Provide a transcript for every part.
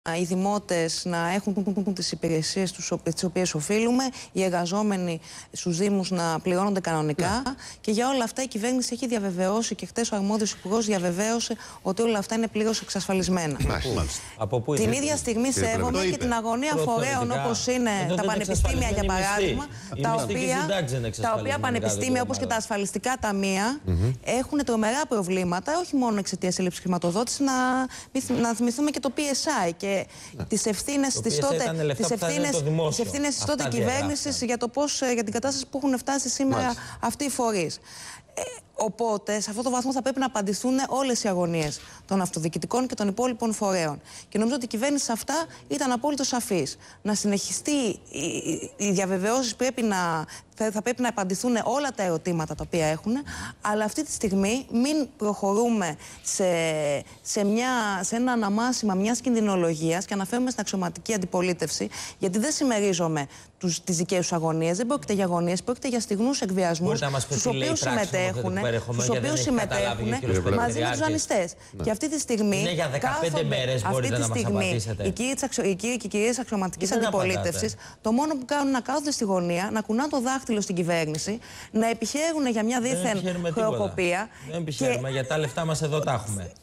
Οι δημότες να έχουν τις υπηρεσίες τις οποίες οφείλουμε, οι εργαζόμενοι στους Δήμους να πληρώνονται κανονικά και για όλα αυτά η κυβέρνηση έχει διαβεβαιώσει και χτες ο αρμόδιος υπουργός διαβεβαίωσε ότι όλα αυτά είναι πλήρως εξασφαλισμένα. Την ίδια στιγμή σέβομαι και την αγωνία φορέων όπως είναι τα πανεπιστήμια για παράδειγμα, τα οποία πανεπιστήμια όπως και τα ασφαλιστικά ταμεία έχουν τρομερά προβλήματα, όχι μόνο εξαιτίας έλλειψης χρηματοδότησης, να θυμηθούμε και το PSI και τις ευθύνες της τότε κυβέρνησης για την κατάσταση που έχουν φτάσει σήμερα αυτοί οι φορείς. Οπότε, σε αυτό το βαθμό θα πρέπει να απαντηθούν όλες οι αγωνίες των αυτοδιοικητικών και των υπόλοιπων φορέων. Και νομίζω ότι η κυβέρνηση σε αυτά ήταν απόλυτο σαφής. Να συνεχιστεί οι διαβεβαιώσεις θα πρέπει να απαντηθούν όλα τα ερωτήματα τα οποία έχουν, αλλά αυτή τη στιγμή μην προχωρούμε σε ένα αναμάσιμα μιας κινδυνολογίας και αναφέρουμε στην αξιωματική αντιπολίτευση, γιατί δεν συμμερίζομαι τις δικές τους αγωνίες. Δεν πρόκειται για αγωνίες, πρόκειται για στιγνούς εκβιασμούς στους οποίους συμμετέχουν μαζί με τους δανειστές. Και αυτή τη στιγμή. Είναι για 15 μέρες, μπορείτε να μας απαντήσετε. Οι κύριοι και οι κυρίες της αξιωματικής αντιπολίτευσης, το μόνο που κάνουν είναι να κάθονται στη γωνία, να κουνάνε το δάχτυλο στην κυβέρνηση, να επιχαίρουν για μια δίθεν χρεοκοπία. Δεν επιχαίρουμε, γιατί τα λεφτά μας εδώ τα έχουμε.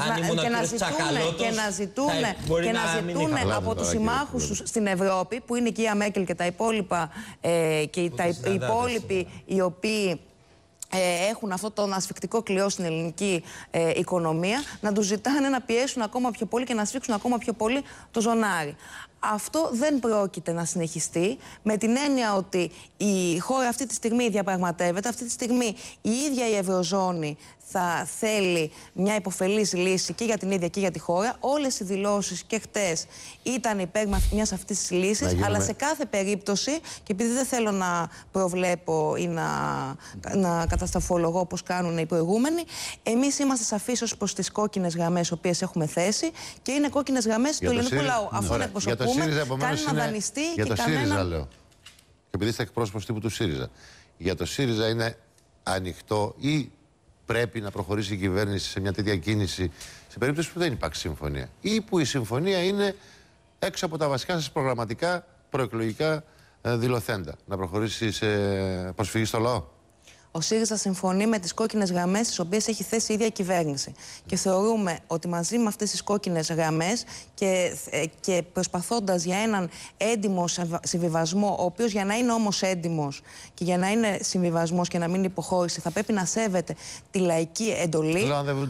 Και να ζητούν από τους συμμάχους τους στην Ευρώπη, που είναι η κυρία Μέρκελ και τα υπόλοιπα, και οι υπόλοιποι οι οποίοι έχουν αυτό το ασφικτικό κλειό στην ελληνική οικονομία, να τους ζητάνε να πιέσουν ακόμα πιο πολύ και να σφίξουν ακόμα πιο πολύ το ζωνάρι. Αυτό δεν πρόκειται να συνεχιστεί, με την έννοια ότι η χώρα αυτή τη στιγμή διαπραγματεύεται, αυτή τη στιγμή η ίδια η Ευρωζώνη θα θέλει μια υποφελής λύση και για την ίδια και για τη χώρα. Όλες οι δηλώσεις και χτες ήταν υπέρ μιας αυτής της λύσης, αλλά σε κάθε περίπτωση, και επειδή δεν θέλω να προβλέπω ή να κατασταφολογώ όπως κάνουν οι προηγούμενοι, εμείς είμαστε σαφείς ως προς τις κόκκινες γραμμές οποίες έχουμε θέσει και είναι κόκκινες γραμμές του ελληνικού λαού. Αφού να εκπροσωπούμε, κάνει να δανειστεί για και το ΣΥΡΙΖΑ λέω. Και επειδή είστε εκπρόσωπος τύπου του ΣΥΡΙΖΑ, για το ΣΥΡΙΖΑ είναι ανοιχτό ή πρέπει να προχωρήσει η κυβέρνηση σε μια τέτοια κίνηση σε περίπτωση που δεν υπάρχει συμφωνία ή που η συμφωνία είναι έξω από τα βασικά σας προγραμματικά προεκλογικά δηλωθέντα, να προχωρήσει σε προσφυγή στο λαό? Ο ΣΥΡΙΖΑ συμφωνεί με τις κόκκινες γραμμές τις οποίες έχει θέσει η ίδια κυβέρνηση. Και θεωρούμε ότι μαζί με αυτές τις κόκκινες γραμμές και προσπαθώντας για έναν έντιμο συμβιβασμό, ο οποίος για να είναι όμως έντιμος και για να είναι συμβιβασμός και να μην υποχώρηση, θα πρέπει να σέβεται τη λαϊκή εντολή.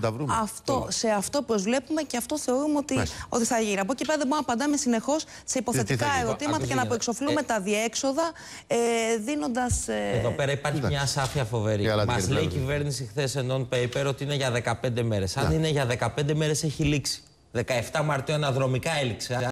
Σε αυτό προσβλέπουμε και αυτό θεωρούμε ότι θα γίνει. Από εκεί πέρα δεν μπορούμε να απαντάμε συνεχώς σε υποθετικά ερωτήματα και να προεξοφλούμε τα διέξοδα δίνοντας. Εδώ πέρα υπάρχει μια ασάφεια φοβερή. Μας λέει η κυβέρνηση χθες σε non-paper ότι είναι για 15 μέρες. Αν είναι για 15 μέρες έχει λήξει. 17 Μαρτίου αναδρομικά έληξε.